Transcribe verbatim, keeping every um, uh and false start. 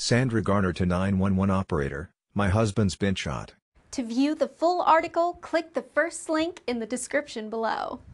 Sandra Garner to nine one one operator, my husband's been shot. To view the full article, click the first link in the description below.